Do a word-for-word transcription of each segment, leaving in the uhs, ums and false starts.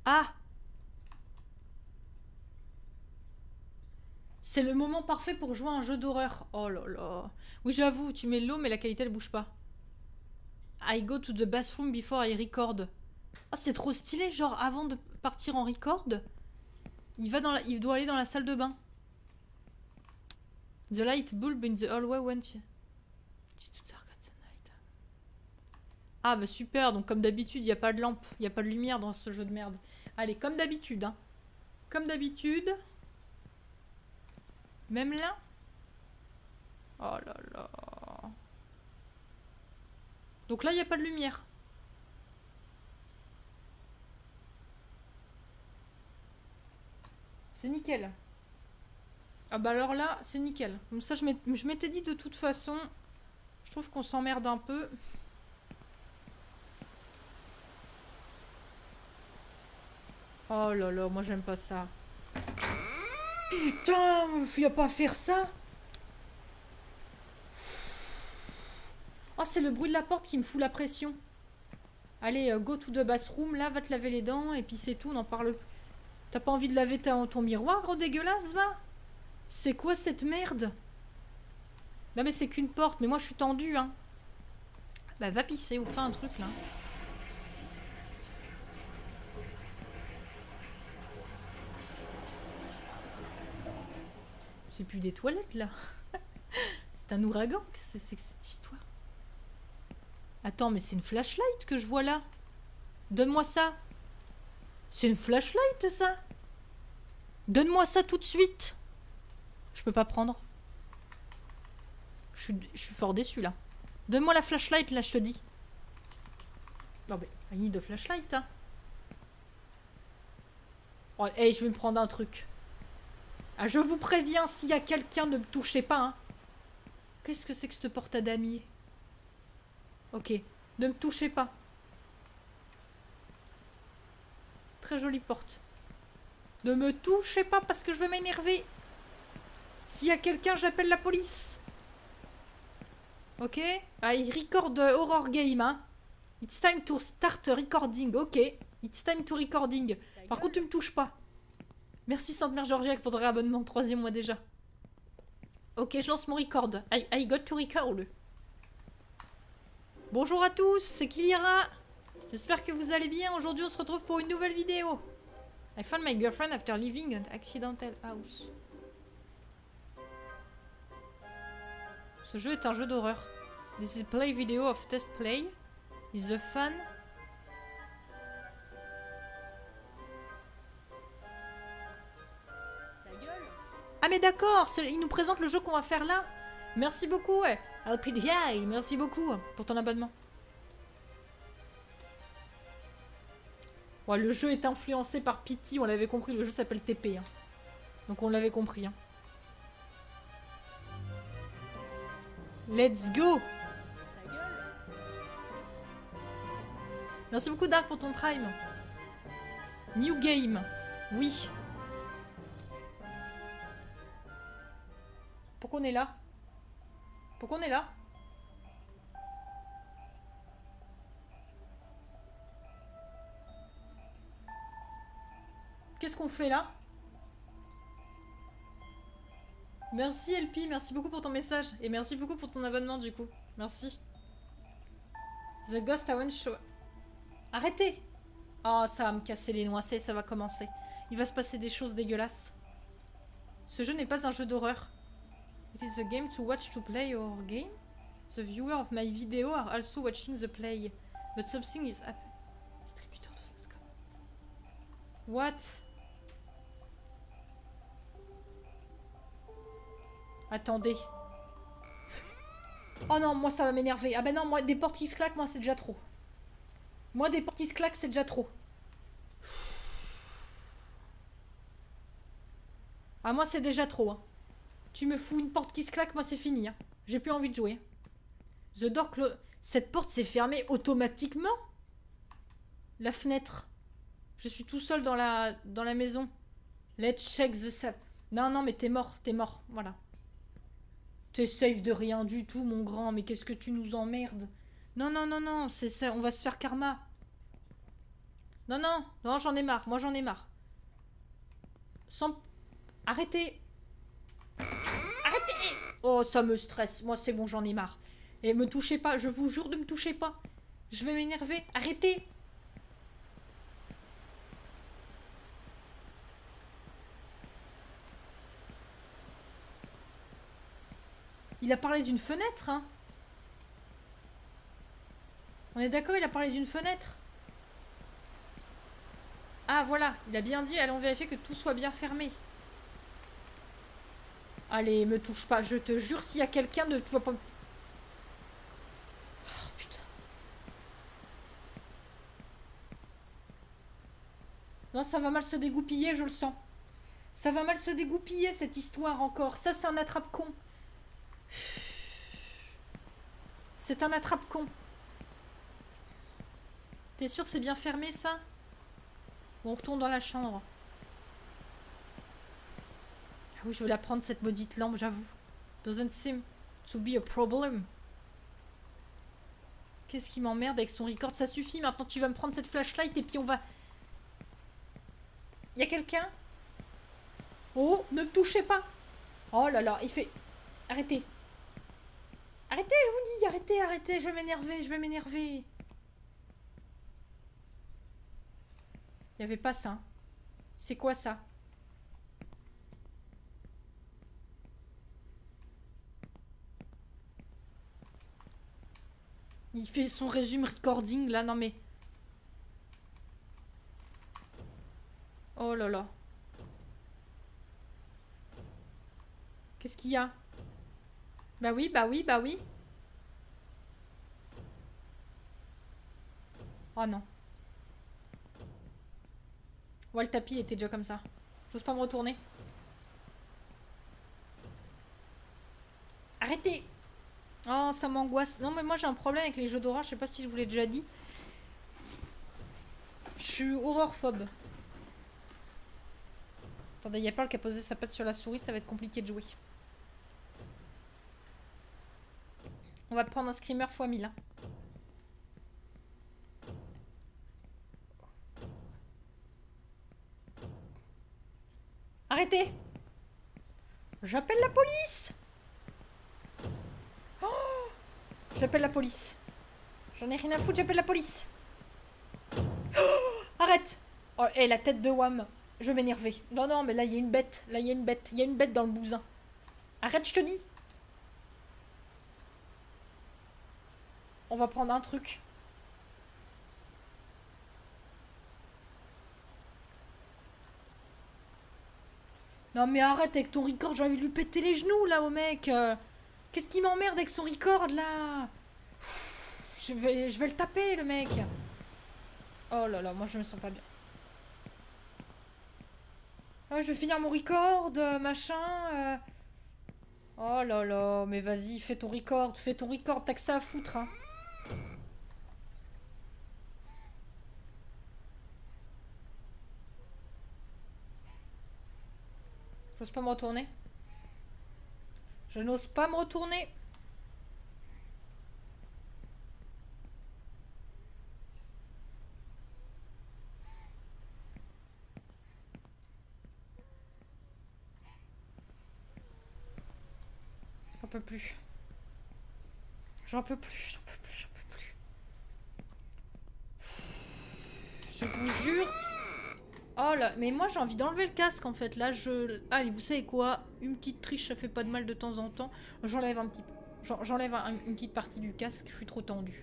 Ah! C'est le moment parfait pour jouer à un jeu d'horreur. Oh là là. Oui, j'avoue, tu mets l'eau, mais la qualité, elle bouge pas. I go to the bathroom before I record. Oh, c'est trop stylé, genre, avant de partir en record, il, va dans la... il doit aller dans la salle de bain. The light bulb in the hallway went... It's too dark at night. Ah, bah super, donc comme d'habitude, il n'y a pas de lampe, il n'y a pas de lumière dans ce jeu de merde. Allez, comme d'habitude, hein. Comme d'habitude... Même là? Oh là là. Donc là, il n'y a pas de lumière. C'est nickel. Ah bah alors là, c'est nickel. Comme ça, je m'étais dit de toute façon, je trouve qu'on s'emmerde un peu. Oh là là, moi j'aime pas ça. Putain, il a pas à faire ça. Oh, c'est le bruit de la porte qui me fout la pression. Allez, uh, go to the bathroom, là, va te laver les dents, et puis c'est tout, on n'en parle plus. T'as pas envie de laver ta, ton miroir, gros dégueulasse, va? C'est quoi cette merde? Non mais c'est qu'une porte, mais moi je suis tendue, hein. Bah va pisser ou fais un truc, là. C'est plus des toilettes, là. C'est un ouragan, qu'est-ce que c'est que cette histoire? Attends, mais c'est une flashlight que je vois là. Donne-moi ça. C'est une flashlight, ça. Donne-moi ça tout de suite. Je peux pas prendre. Je suis, je suis fort déçu, là. Donne-moi la flashlight, là, je te dis. Non, mais, I need a flashlight, hein. Oh, hey, je vais me prendre un truc. Ah, je vous préviens, s'il y a quelqu'un, ne me touchez pas, hein. Qu'est-ce que c'est que cette porte à damier? Ok, ne me touchez pas. Très jolie porte. Ne me touchez pas parce que je vais m'énerver. S'il y a quelqu'un, j'appelle la police. Ok. Ah, il record horror game, hein. It's time to start recording. Ok. It's time to recording. Par contre, tu me touches pas. Merci Sainte Mère Georgiaque pour ton réabonnement. Troisième mois déjà. Ok, je lance mon record. I, I got to record. Bonjour à tous, c'est Kilira. J'espère que vous allez bien. Aujourd'hui, on se retrouve pour une nouvelle vidéo. I found my girlfriend after leaving an accidental house. Ce jeu est un jeu d'horreur. This is a play video of test play. Is the fun? Ah mais d'accord, il nous présente le jeu qu'on va faire là. Merci beaucoup, ouais. L P D I, merci beaucoup pour ton abonnement. Ouais, le jeu est influencé par Pity, on l'avait compris, le jeu s'appelle T P. Hein. Donc on l'avait compris. Hein. Let's go! Merci beaucoup Dark pour ton prime. New game. Oui. Pourquoi on est là? Pourquoi on est là? Qu'est-ce qu'on fait là? Merci L P, merci beaucoup pour ton message. Et merci beaucoup pour ton abonnement du coup. Merci. The Ghost I Won't Show. Arrêtez! Oh, ça va me casser les noix, ça va commencer. Il va se passer des choses dégueulasses. Ce jeu n'est pas un jeu d'horreur. It is a game to watch to play or game. The viewer of my video are also watching the play. But something is happening. Distributeur does not come. What? Attendez. Oh non, moi ça va m'énerver. Ah ben non, moi des portes qui se claquent, moi c'est déjà trop. Moi des portes qui se claquent, c'est déjà trop. Ah moi c'est déjà trop. Hein. Tu me fous une porte qui se claque, moi c'est fini. Hein. J'ai plus envie de jouer. The door close. Cette porte s'est fermée automatiquement. La fenêtre. Je suis tout seul dans la, dans la maison. Let's check the sap. Non, non, mais t'es mort, t'es mort. Voilà. T'es safe de rien du tout, mon grand. Mais qu'est-ce que tu nous emmerdes? Non, non, non, non. C'est ça. On va se faire karma. Non, non, non, j'en ai marre. Moi, j'en ai marre. Sans... Arrêtez. Arrêtez. Oh, ça me stresse. Moi, c'est bon, j'en ai marre. Et me touchez pas. Je vous jure de me toucher pas. Je vais m'énerver. Arrêtez. Il a parlé d'une fenêtre, hein. On est d'accord, il a parlé d'une fenêtre. Ah, voilà. Il a bien dit, allons vérifier que tout soit bien fermé. Allez, me touche pas. Je te jure, s'il y a quelqu'un de... Tu vas pas... Oh, putain. Non, ça va mal se dégoupiller, je le sens. Ça va mal se dégoupiller, cette histoire, encore. Ça, c'est un attrape-con. C'est un attrape-con. T'es sûr que c'est bien fermé, ça? Bon, on retourne dans la chambre. Ah oui, je vais la prendre, cette maudite lampe, j'avoue. Doesn't seem to be a problem. Qu'est-ce qui m'emmerde avec son record? Ça suffit, maintenant tu vas me prendre cette flashlight et puis on va... Y a quelqu'un? Oh, ne me touchez pas. Oh là là, il fait... Arrêtez. Arrêtez, je vous dis, arrêtez, arrêtez, je vais m'énerver, je vais m'énerver. Il n'y avait pas ça. C'est quoi ça? Il fait son résumé recording là, non mais... Oh là là. Qu'est-ce qu'il y a? Bah oui, bah oui, bah oui. Oh non. Ouais, le tapis il était déjà comme ça. J'ose pas me retourner. Arrêtez! Oh, ça m'angoisse. Non, mais moi j'ai un problème avec les jeux d'horreur. Je sais pas si je vous l'ai déjà dit. Je suis horrorphobe. Attendez, il y a Pearl qui a posé sa patte sur la souris. Ça va être compliqué de jouer. On va prendre un screamer fois mille. Hein. Arrêtez! J'appelle la police! Oh, j'appelle la police. J'en ai rien à foutre, j'appelle la police. Oh, arrête! Oh, et la tête de Wham. Je vais m'énerver. Non, non, mais là, il y a une bête. Là, il y a une bête. Il y a une bête dans le bousin. Arrête, je te dis. On va prendre un truc. Non, mais arrête avec ton record. J'ai envie de lui péter les genoux, là, au mec. Euh, Qu'est-ce qui m'emmerde avec son record, là? Je vais, je vais le taper, le mec. Oh là là, moi, je me sens pas bien. Oh, je vais finir mon record, euh, machin. Euh... Oh là là, mais vas-y, fais ton record, fais ton record, t'as que ça à foutre, hein. J'ose pas me retourner. Je n'ose pas me retourner. J'en peux plus. J'en peux plus, j'en peux plus, j'en peux plus. Je vous jure. Oh là, mais moi j'ai envie d'enlever le casque en fait. Là je... Allez, vous savez quoi? Une petite triche, ça fait pas de mal de temps en temps. J'enlève un petit... J'enlève un, une petite partie du casque, je suis trop tendue.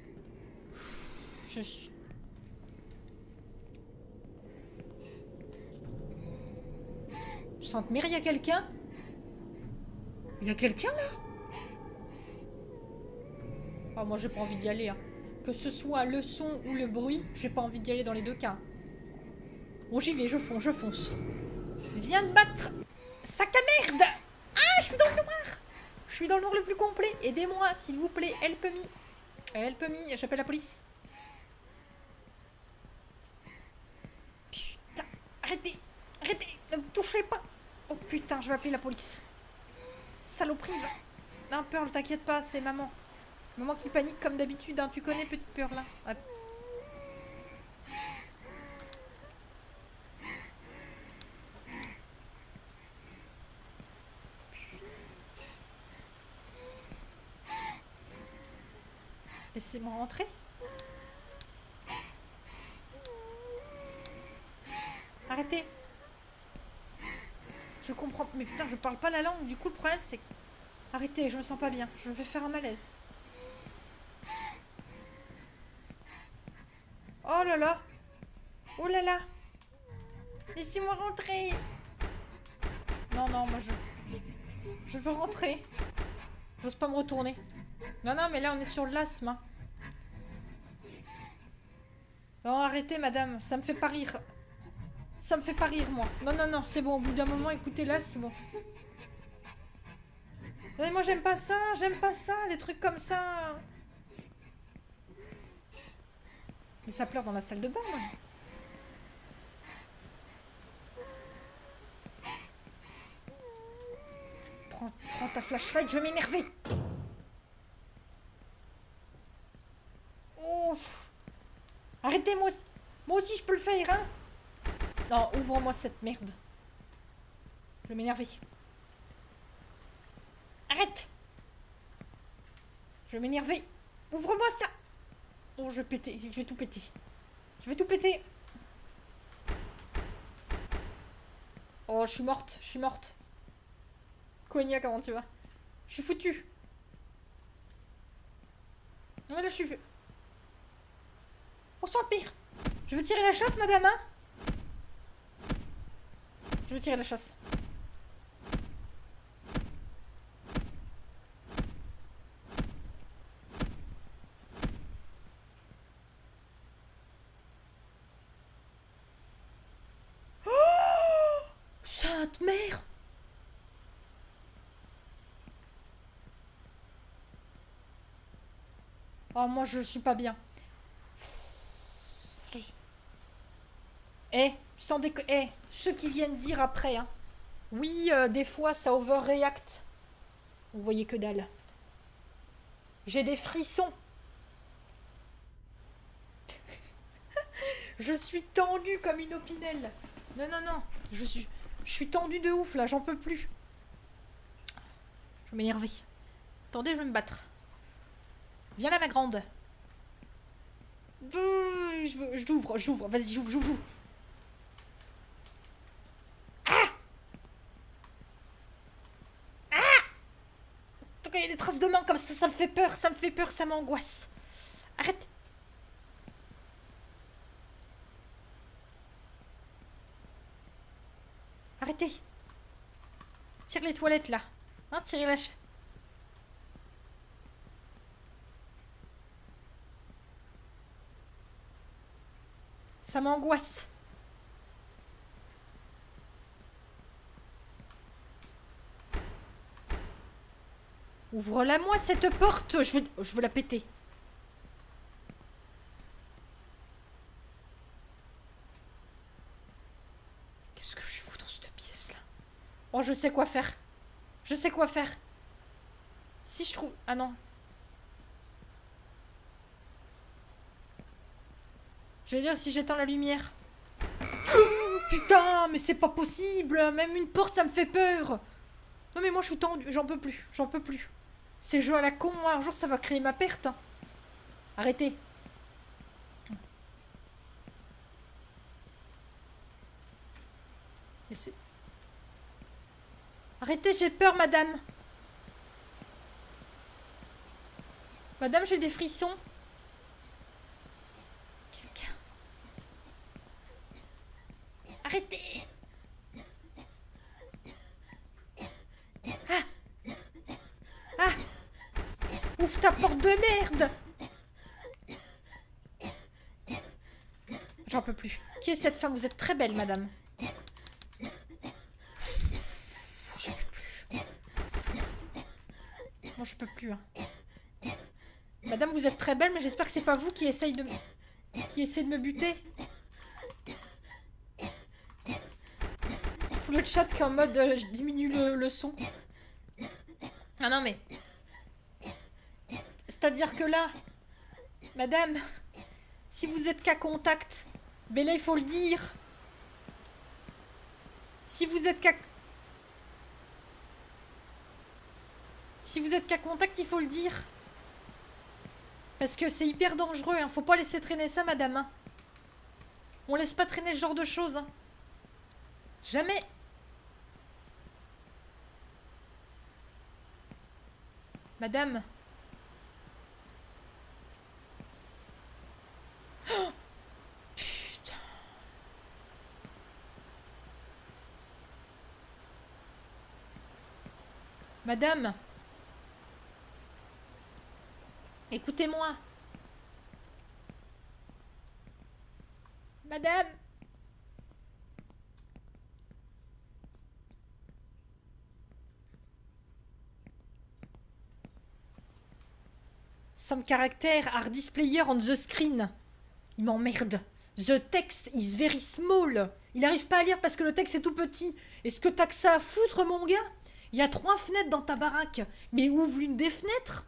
Je suis... Sainte Mère, il y a quelqu'un? Il y a quelqu'un là? Ah, moi j'ai pas envie d'y aller. Hein. Que ce soit le son ou le bruit, j'ai pas envie d'y aller dans les deux cas. Bon, j'y vais, je fonce, je fonce. Viens de battre! Sac à merde! Ah, je suis dans le noir! Je suis dans le noir le plus complet. Aidez-moi, s'il vous plaît. Help me. Help me. J'appelle la police. Putain. Arrêtez. Arrêtez. Ne me touchez pas. Oh putain, je vais appeler la police. Saloperie. Va. Non, Pearl, t'inquiète pas, c'est maman. Maman qui panique comme d'habitude. Hein. Tu connais, petite Pearl, là. Ah. Laissez-moi rentrer. Arrêtez. Je comprends... Mais putain, je parle pas la langue. Du coup, le problème, c'est... Arrêtez, je me sens pas bien. Je vais faire un malaise. Oh là là. Oh là là. Laissez-moi rentrer. Non, non, moi je... Je veux rentrer. J'ose pas me retourner. Non, non, mais là, on est sur l'asthme. Hein. Non, arrêtez, madame. Ça me fait pas rire. Ça me fait pas rire, moi. Non, non, non, c'est bon. Au bout d'un moment, écoutez, là, c'est bon. Mais moi, j'aime pas ça. J'aime pas ça, les trucs comme ça. Mais ça pleure dans la salle de bain, moi. Prends, prends ta flashlight, je vais m'énerver. Oh. Arrêtez, moi aussi. Moi aussi, je peux le faire, hein. Non, ouvre-moi cette merde. Je vais m'énerver. Arrête. Je vais m'énerver. Ouvre-moi ça. Oh, je vais péter. Je vais tout péter. Je vais tout péter. Oh, je suis morte. Je suis morte. Konya, comment tu vas? Je suis foutue. Non, mais là, je suis... Oh, c'est pire. Je veux tirer la chasse, madame, hein? Je veux tirer la chasse. Oh, sainte mère! Oh, moi, je suis pas bien. Eh, sans déco... Eh, ceux qui viennent dire après, hein. Oui, euh, des fois, ça overreact. Vous voyez que dalle. J'ai des frissons. Je suis tendue comme une opinel. Non, non, non. Je suis, je suis tendue de ouf, là. J'en peux plus. Je vais m'énerver. Attendez, je vais me battre. Viens là, ma grande. Je veux, j'ouvre, j'ouvre. Vas-y, j'ouvre, j'ouvre. Il y a des traces de main comme ça, ça me fait peur, ça me fait peur, ça m'angoisse. Arrête. Arrêtez. Tire les toilettes là. Hein, tirez la... Ça m'angoisse. Ouvre-la moi cette porte, je veux, je veux la péter. Qu'est-ce que je fous dans cette pièce là? Oh, je sais quoi faire. Je sais quoi faire. Si je trouve... Ah non. Je vais dire si j'éteins la lumière. Oh, putain, mais c'est pas possible. Même une porte, ça me fait peur. Non mais moi je suis tendue, j'en peux plus, j'en peux plus. Ces jeux à la con, moi, un jour ça va créer ma perte. Hein. Arrêtez. Laissez. Arrêtez, j'ai peur, madame. Madame, j'ai des frissons. Quelqu'un. Arrêtez. Ah. Ah. Ouvre ta porte de merde. J'en peux plus. Qui est cette femme? Vous êtes très belle, madame. Je peux plus. Moi, je peux plus. Hein. Madame, vous êtes très belle, mais j'espère que c'est pas vous qui essaye de... qui essaie de me buter. Tout le chat qui est en mode euh, je diminue le, le son. Ah non, mais... C'est-à-dire que là, madame, si vous êtes qu'à contact, mais là, il faut le dire. Si vous êtes qu'à... Si vous êtes qu'à contact, il faut le dire. Parce que c'est hyper dangereux, hein. Faut pas laisser traîner ça, madame. Hein. On laisse pas traîner ce genre de choses. Hein. Jamais. Madame. Oh putain. Madame. Écoutez-moi. Madame. Some character are displayed on the screen. Il m'emmerde. The text is very small. Il n'arrive pas à lire parce que le texte est tout petit. Est-ce que t'as que ça à foutre, mon gars? Il y a trois fenêtres dans ta baraque. Mais ouvre l'une des fenêtres.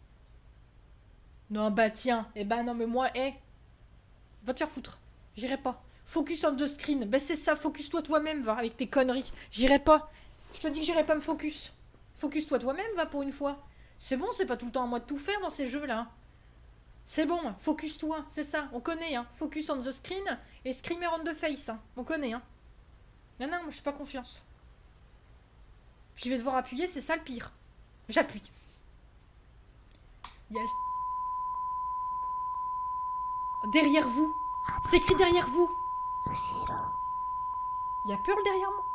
Non, bah tiens. Eh ben non, mais moi, hé. Eh, va te faire foutre. J'irai pas. Focus on the screen. Ben c'est ça, focus-toi toi-même, va, avec tes conneries. J'irai pas. Je te dis que j'irai pas me focus. Focus-toi toi-même, va, pour une fois. C'est bon, c'est pas tout le temps à moi de tout faire dans ces jeux-là. C'est bon, focus-toi, c'est ça, on connaît, hein. Focus on the screen et screamer on the face, hein. On connaît, hein. Non, non, moi je suis pas confiance. Puis je vais devoir appuyer, c'est ça le pire. J'appuie. Il y a... Derrière vous. C'est écrit derrière vous. Il y a Pearl derrière moi.